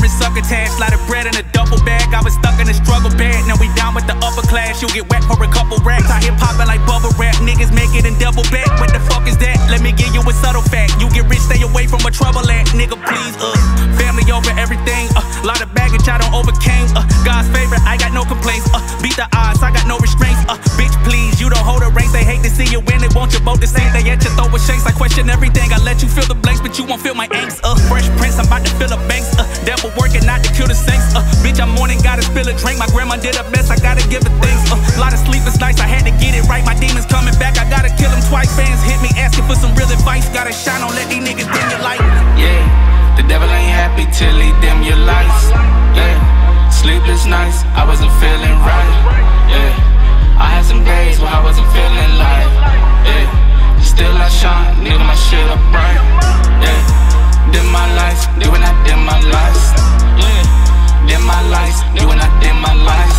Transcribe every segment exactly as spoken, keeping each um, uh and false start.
and succotash, lot of bread in a double bag. I was stuck in a struggle bed, now we down with the upper class. You get wet for a couple racks. I hear poppin' like bubble wrap. Niggas make it in double back. What the fuck is that? Let me give you a subtle fact. You get rich, stay away from a trouble act. Nigga, please, uh family over everything. Uh, lot of baggage I don't overcame. Uh, God's favorite, I got no complaints. Uh, beat the odds, I got no restraints. Uh, bitch, please, you don't hold a race. They hate to see you win. They want you both the same. They at your throw with shakes. I question everything. I let you feel the blanks, but you won't feel my angst. Uh, Fresh Prince, I'm about to fill up banks. Uh, devil working not to kill the saints. Uh, bitch, I'm morning, gotta spill a drink. My grandma did her best, I gotta give her thanks. Uh, lot of sleepless nights, I had to get it right. My demons coming back, I gotta kill them twice. Fans hit me asking for some real advice. Gotta shine on, let these niggas dim your light. Yeah, the devil ain't happy till he dim your lights. Yeah, sleepless nights, I wasn't feeling right. Yeah, I had some days where I wasn't feeling like. Yeah, still I shine, nigga, my shit up bright. Yeah, dim my lights, do when I dim my lights. Yeah, dim my lights, do when I dim my lights.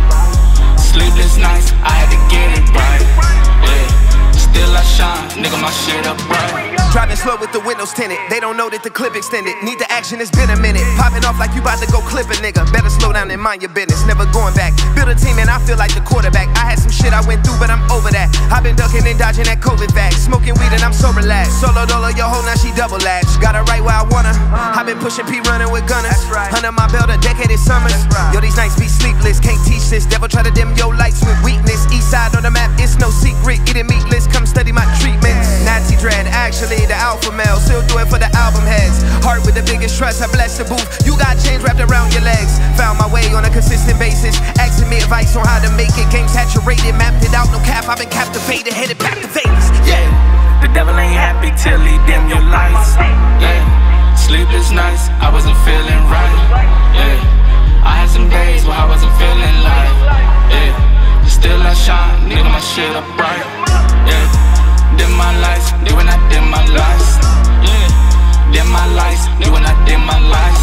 Sleepless nights, I had to get it right. Yeah, still I shine, nigga, my shit up bright. Driving slow with the windows tinted. They don't know that the clip extended. Need the action, it's been a minute. Popping off like you about to go clip a nigga. Better slow down and mind your business. Never going back. Build a team and I feel like the quarterback. I had some shit I went through, but I'm over that. I've been ducking and dodging that COVID vax. Smoking weed and I'm so relaxed. Solo dolo, your hoe, now she double latch. Got her right where I wanna. I've been pushing P, running with gunners. Under my belt a decade of summers. Yo, these nights be sleepless. Can't teach this. Devil try to dim your lights with weakness. East side on the map, it's no secret. Eating meatless, come study my treatment. Nazi dread, actually the alpha male. Still do it for the album heads. Heart with the biggest trust, I bless the booth. You got chains wrapped around your legs. Found my way on a consistent basis. Asking me advice on how to make it. Game saturated, mapped it out, no cap. I've been captivated, headed back to Vegas. Yeah, the devil ain't happy till he dim your lights. Yeah, sleepless nights, I wasn't feeling right. Yeah, I had some days where I wasn't feeling like. Yeah, still I shine, nigga, my shit up bright. Yeah, dim my lights, do when I dim my lights. Yeah, dim my lights, do when I dim my lights.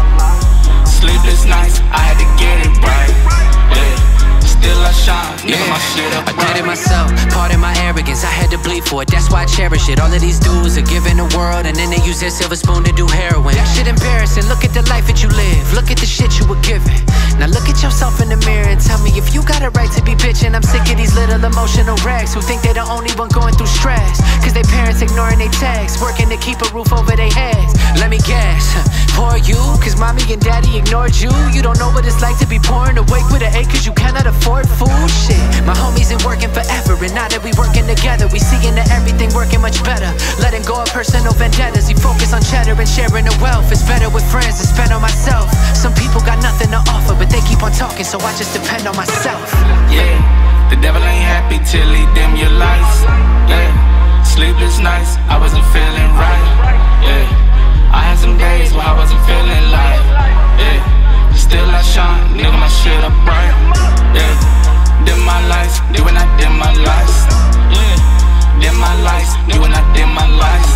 Sleepless nights, I had to get it right. Yeah, still I shine, nigga, yeah, my shit up bright. I did it myself, pardon my arrogance, I had to bleed for it, that's why I cherish it. All of these dudes are giving the world, and then they use their silver spoon to do heroin. That shit embarrassing, look at the life that you live, look at the shit you were given. Now look at yourself in the mirror and tell me if you got a right to be bitching. I'm sick of these little emotional wrecks who think they're the only one going through stress, cause their parents ignoring their texts, working to keep a roof over their heads. Let me guess, poor you, cause mommy and daddy ignored you. You don't know what it's like to be pouring awake with an A cause you cannot afford food. Shit, my homies ain't working forever, and now that we working together, we seeing that everything working much better. Letting go of personal vendettas, we focus on cheddar and sharing the wealth. It's better with friends than spend on myself. Some people got nothing to offer, but they keep on talking, so I just depend on myself. Yeah, the devil ain't happy till he dim your lights. Yeah, sleepless nights, I wasn't feeling right. Yeah, I had some days where I wasn't feeling like. Yeah, still I shine, nigga, my shit up bright. Yeah, dim my lights, do when I dim my lights. Yeah, dim my lights, do when I dim my lights.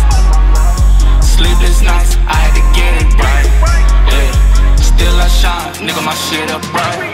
Sleepless nights, I had to get it right. Yeah, still I shine, nigga, my shit up bright.